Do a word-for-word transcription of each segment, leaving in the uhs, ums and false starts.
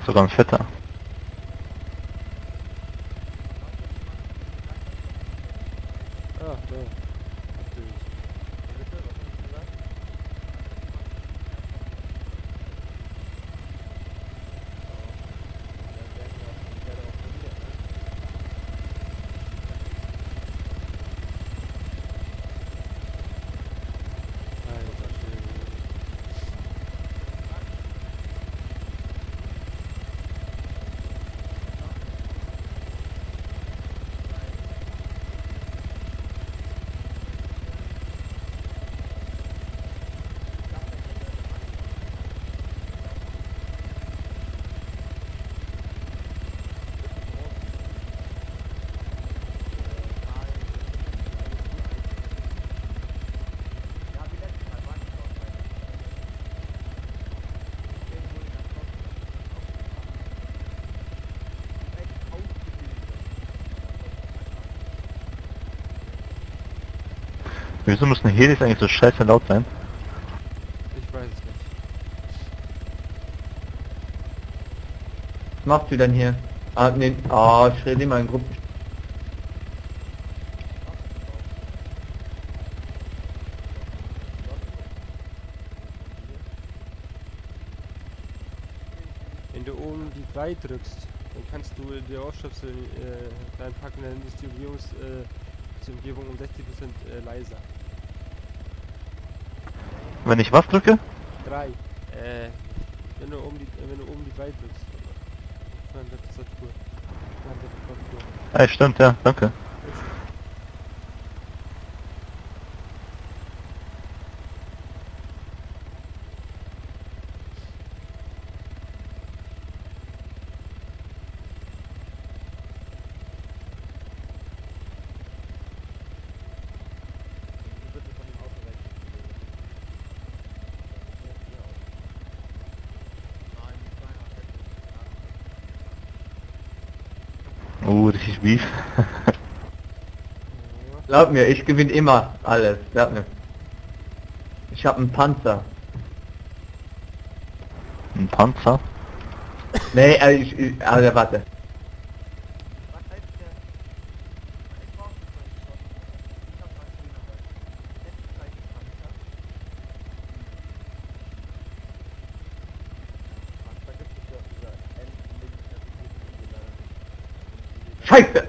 Sogar ein fetter. Ah, da. Natürlich. Alter Schwede. Wieso müssen Helis eigentlich so scheiße laut sein? Ich weiß es nicht. Was machst du denn hier? Ah, ne, ah, ich rede immer in Gruppen. Wenn du oben die drei drückst, dann kannst du die Ohrstöpsel äh, reinpacken, dann ist die Umgebungs, äh, die Umgebung um sechzig Prozent äh, leiser. Wenn ich was drücke? drei. Äh, wenn du oben die, äh, wenn du oben die drei drückst. Von der Tastatur. Von der Tastatur. Ah, stimmt, ja, danke. Oh, richtig Beef. Glaub mir, ich gewinne immer alles. Glaub mir. Ich hab einen Panzer. Ein Panzer? Nee, äh, ich, ich, also warte. Scheiße!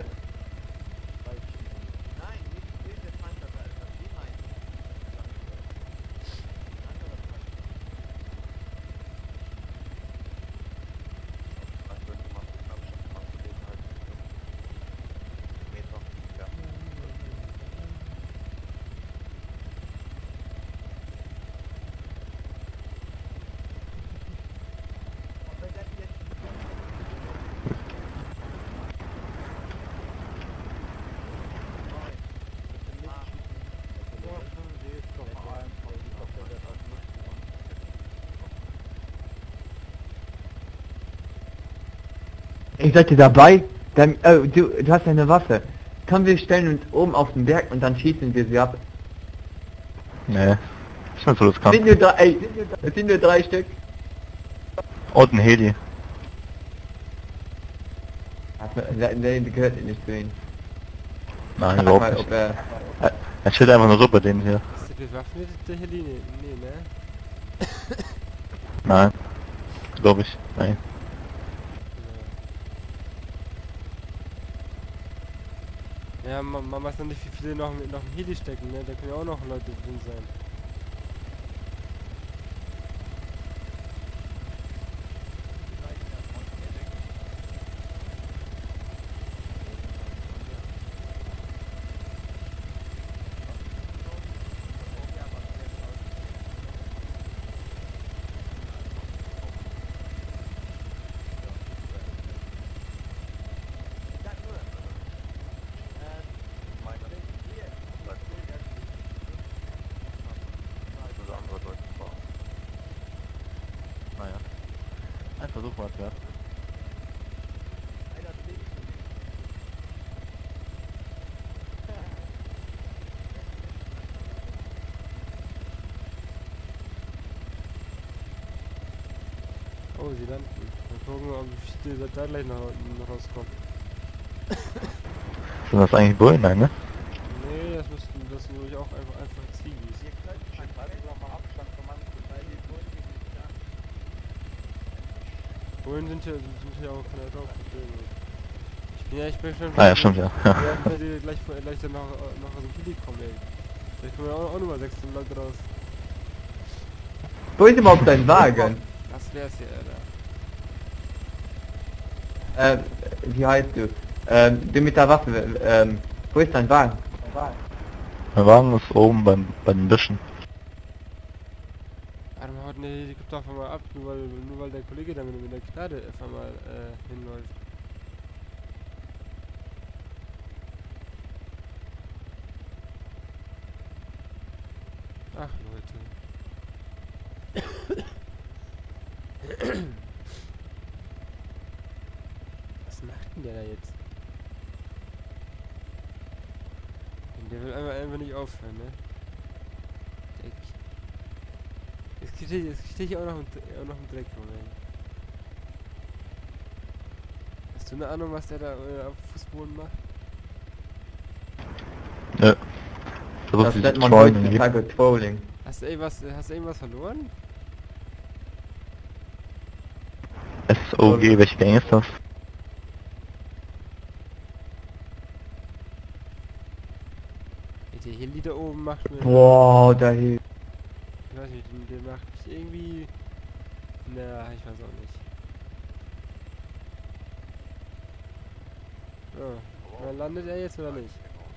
Ich seid ihr dabei? Dann, oh, du, du hast ja eine Waffe. Komm, wir stellen uns oben auf den Berg und dann schießen wir sie ab. Nee. Ist nicht so riskant. Sind nur drei, ey, es sind nur drei Stück. Und ein Heli. Ne, ne, die gehört nicht zu ihnen. Nein, Frag überhaupt mal, nicht. ob er... Er, er steht einfach nur so bei denen hier. Ist der bewaffnet, der Heli? Nee, nee, ne? Nein. Glaube ich. Nein. Ja, man, man weiß noch nicht, wie viele noch, noch im Heli stecken, ne? Da können ja auch noch Leute drin sein. Naja. Ein Versuch war es wert. Oh, sie landen. Gucken, ob ich da da gleich noch, noch rauskomme. Sind das eigentlich Bullen? Nein, ne? Nee, das müssten, das sind nämlich auch einfach, einfach Zivis. Bullen sind ja, sind ja auch keine Rauchprobleme. Ich bin ja, ich bin schon... Ah ja, stimmt, ja. Ja, wenn die gleich, vor- gleich dann noch, noch aus dem Kili kommen, ey. Vielleicht kommen ja auch, auch nochmal sechzehn Leute raus. Wo ist überhaupt dein Wagen? Das wär's ja, Alter. Ähm, wie heißt du? Ähm, du mit der Waffe, ähm, wo ist dein Wagen? Wir waren es oben beim, bei den Büschen. Warte mal, haut eine Helikopter einfach mal ab, nur weil, nur weil der Kollege da mit, mit der Knarre einfach mal äh, hinläuft. Ach, Leute. Was macht denn der da jetzt? Der will einfach, einfach nicht aufhören, ne? Der, jetzt stehe ich, jetzt steh ich auch noch, im, auch noch im Dreck rum, ey. Hast du eine Ahnung, was der da äh, auf Fußboden macht? Nö. Versucht Das sich nennt zu man trollen. heutzutage Trolling. Hast du irgendwas, hast du irgendwas verloren? S O G, welche Gang ist das? Der Heli da oben macht mir... Boah, da hier. Ich weiß nicht, der, der macht mich irgendwie... Na, ich weiß auch nicht. So, na, landet er jetzt oder nicht?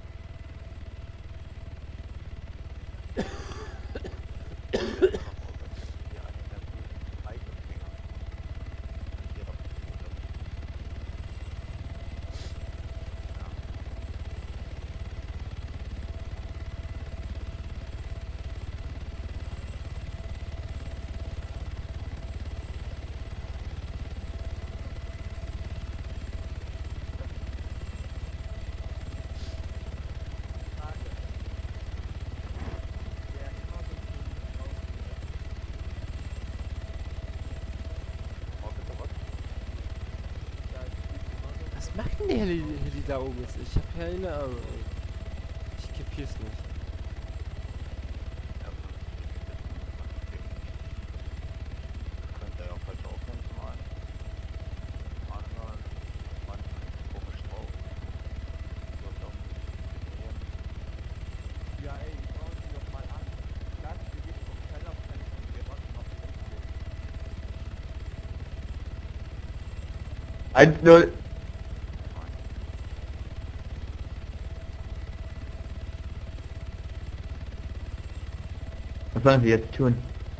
Was macht denn der Heli, Heli da oben jetzt? Ich hab keine Ahnung, ey. Ich kapier's nicht. eins null. Was sollen sie jetzt tun?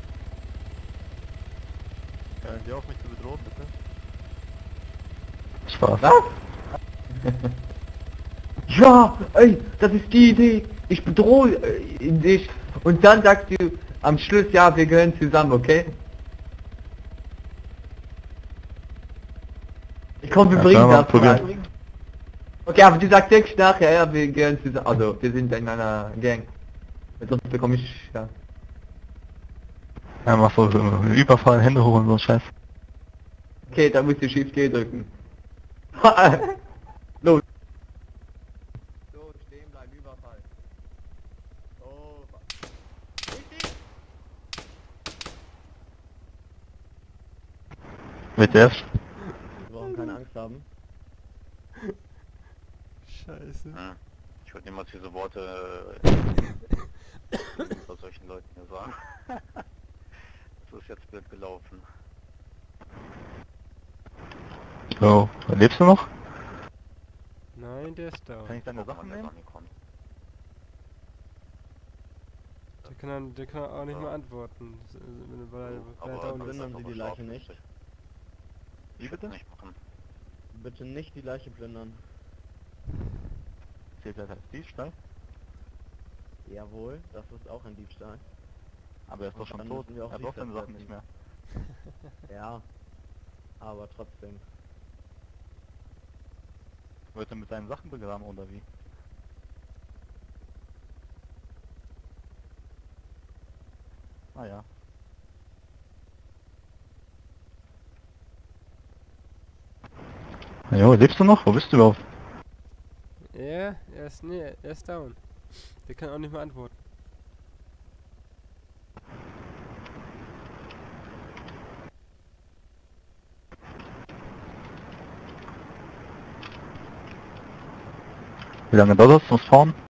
Hören Sie auf mich zu bedrohen, bitte? Spaß. Was? Ja, ey, das ist die Idee. Ich bedrohe äh, dich. Und dann sagst du am Schluss, ja, wir gehören zusammen, okay? Ich komm, wir Ja, bringen können wir mal das probieren. mal. Okay, aber du sagst wirklich nachher, ja, wir gehören zusammen. Also, wir sind in einer Gang. Sonst bekomme ich, ja. Ja, mach so einen Überfall, Hände hoch und so ein Scheiß. Okay, da musst du Shift G drücken. Los. So, stehen bleiben, Überfall. So. Mit der Wir brauchen keine Angst haben. Scheiße. Ja, ich würde niemals diese Worte äh, bei solchen Leuten hier sagen. Das ist jetzt blöd gelaufen. So, lebst du noch? Nein, der ist da. Kann ich deine Sachen nehmen? Der kann, dann, der kann auch nicht mehr antworten. s- s- wenn- Weil, er- weil er down ist. plündern Sie die Leiche nicht. Wie bitte? Nicht machen. Bitte nicht die Leiche plündern. Zählt das als Diebstahl? Jawohl, das ist auch ein Diebstahl. Aber er ist doch schon Dann tot. müssen wir auch Er braucht seine Diebstahl Sachen nicht mehr. Ja, aber trotzdem. Wird er mit seinen Sachen begraben oder wie? Ah ja. Jo, lebst du noch? Wo bist du überhaupt? Ja, er ist, nee, er ist down. Der kann auch nicht mehr antworten. Wie lange dauert das zum Fahren?